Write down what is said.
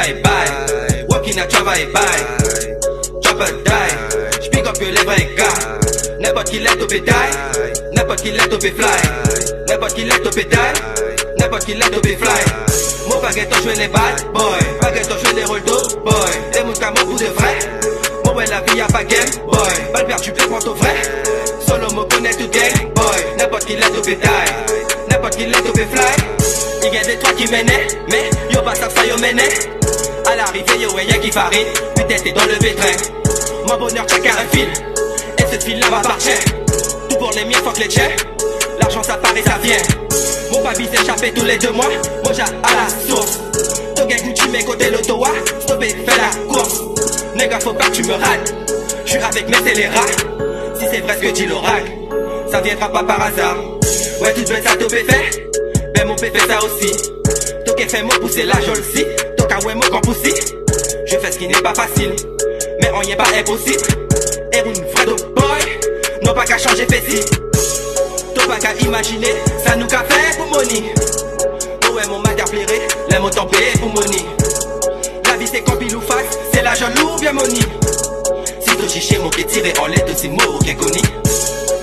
Travaybay, walking à Travaybay, drop a die, j'pick up que les vrais gars. N'importe qui l'est au bétail, n'importe qui l'est au fly, n'importe qui l'est au bétail, n'importe qui l'est au fly. Mon baguette jouer les bad boy, baguette jouer les rôles de boy. Des mouns qu'à mon bout de vrai, mon ouais la vie y'a pas game boy. Balle perdu plus quant au vrai, solo me connaît tout gang boy. N'importe qui l'est au bétail, n'importe qui l'est au fly. Il y a des trois qui menaient, mais yo pas ça yo menait. À l'arrivée yo y'a qui farine, putain t'es dans le pétrin. Mon bonheur chacun un fil, et ce fil là va partir. Tout pour les miens, fuck les tiens. L'argent ça part et ça vient. Mon papi s'échappait tous les 2 mois, mon ja à la source. Ton gang tu mets côté l'autoa, stopper, fais la course. Nègre faut pas que tu me rates, j'suis avec mes scélérats. Si c'est vrai ce que dit l'oracle, ça viendra pas par hasard. Ouais tu te veux ça topé fait, ben mon pé fait ça aussi. Toqué fait mon pousser la jolsi, toka ouais mon campoussi. Je fais ce qui n'est pas facile, mais on y est pas impossible. Et une vraie dope boy, non pas qu'à changer fessi. T'as pas qu'à imaginer, ça nous qu'a fait pour money. Oh ouais mon matière plairé, les mots tempés pour money. La vie c'est quand pile ou face, c'est la jaloux bien money. Si tu chiché mon pied tiré en l'aide aussi mot qu'est connu.